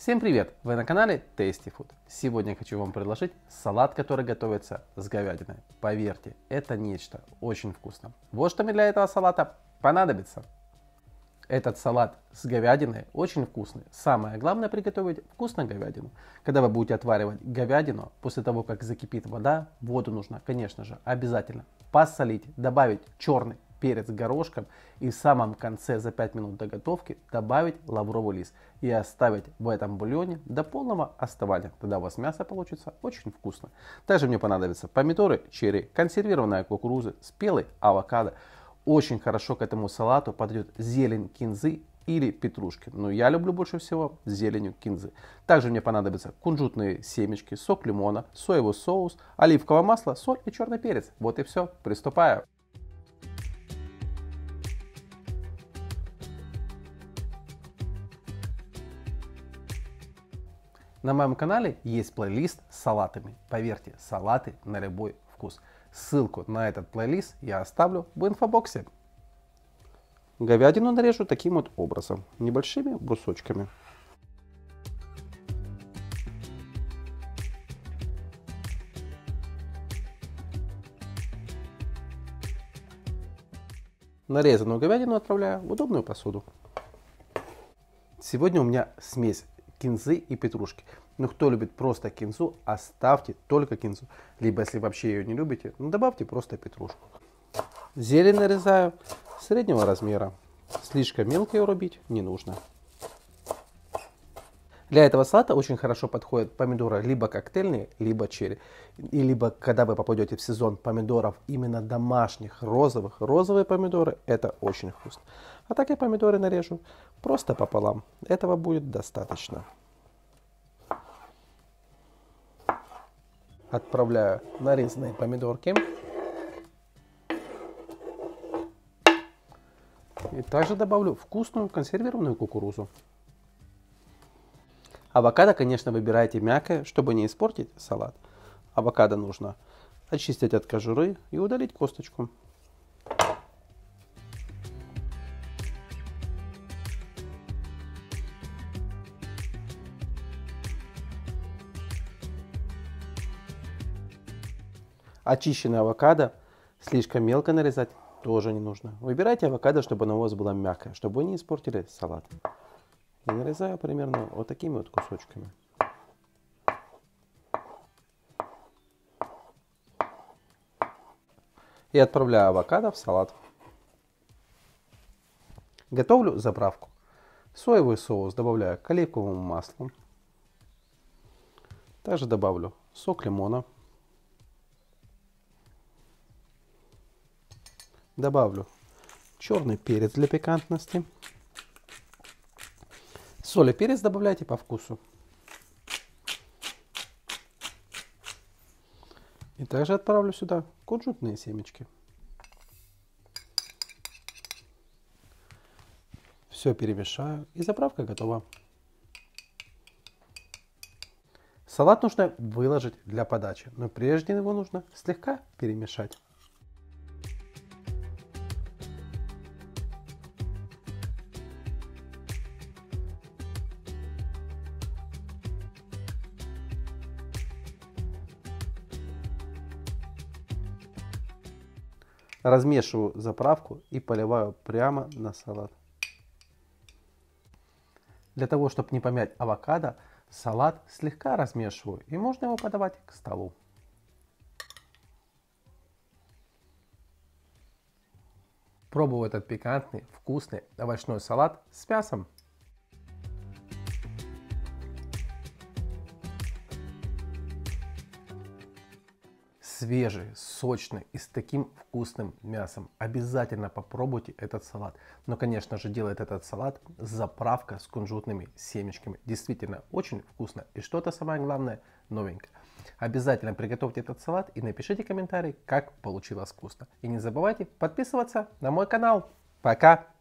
Всем привет! Вы на канале Tasty Food. Сегодня я хочу вам предложить салат, который готовится с говядиной. Поверьте, это нечто очень вкусно. Вот что мне для этого салата понадобится. Этот салат с говядиной очень вкусный. Самое главное приготовить вкусную говядину. Когда вы будете отваривать говядину, после того как закипит вода, воду нужно, конечно же, обязательно посолить, добавить черный перец горошком и в самом конце за 5 минут до готовки добавить лавровый лист и оставить в этом бульоне до полного остывания. Тогда у вас мясо получится очень вкусно. Также мне понадобятся помидоры черри, консервированная кукуруза, спелый авокадо. Очень хорошо к этому салату подойдет зелень кинзы или петрушки. Но я люблю больше всего зеленью кинзы. Также мне понадобятся кунжутные семечки, сок лимона, соевый соус, оливковое масло, соль и черный перец. Вот и все. Приступаю. На моем канале есть плейлист с салатами. Поверьте, салаты на любой вкус. Ссылку на этот плейлист я оставлю в инфобоксе. Говядину нарежу таким вот образом, небольшими брусочками. Нарезанную говядину отправляю в удобную посуду. Сегодня у меня смесь кинзы и петрушки. Но кто любит просто кинзу, оставьте только кинзу. Либо если вообще ее не любите, добавьте просто петрушку. Зелень нарезаю среднего размера. Слишком мелко ее рубить не нужно. Для этого салата очень хорошо подходят помидоры либо коктейльные, либо черри. И либо когда вы попадете в сезон помидоров именно домашних, розовых. Розовые помидоры это очень вкусно. А так я помидоры нарежу просто пополам. Этого будет достаточно. Отправляю нарезанные помидорки. И также добавлю вкусную консервированную кукурузу. Авокадо, конечно, выбирайте мягкое, чтобы не испортить салат. Авокадо нужно очистить от кожуры и удалить косточку. Очищенный авокадо слишком мелко нарезать тоже не нужно. Выбирайте авокадо, чтобы оно у вас было мягкое, чтобы вы не испортили салат. И нарезаю примерно вот такими вот кусочками. И отправляю авокадо в салат. Готовлю заправку. Соевый соус добавляю к оливковому маслу. Также добавлю сок лимона. Добавлю черный перец для пикантности. Соль и перец добавляйте по вкусу. И также отправлю сюда кунжутные семечки. Все перемешаю и заправка готова. Салат нужно выложить для подачи, но прежде его нужно слегка перемешать. Размешиваю заправку и поливаю прямо на салат. Для того, чтобы не помять авокадо, салат слегка размешиваю и можно его подавать к столу. Пробую этот пикантный, вкусный овощной салат с мясом. Свежий, сочный и с таким вкусным мясом. Обязательно попробуйте этот салат. Но, конечно же, делает этот салат заправка с кунжутными семечками. Действительно очень вкусно. И что-то самое главное, новенькое. Обязательно приготовьте этот салат и напишите комментарий, как получилось вкусно. И не забывайте подписываться на мой канал. Пока!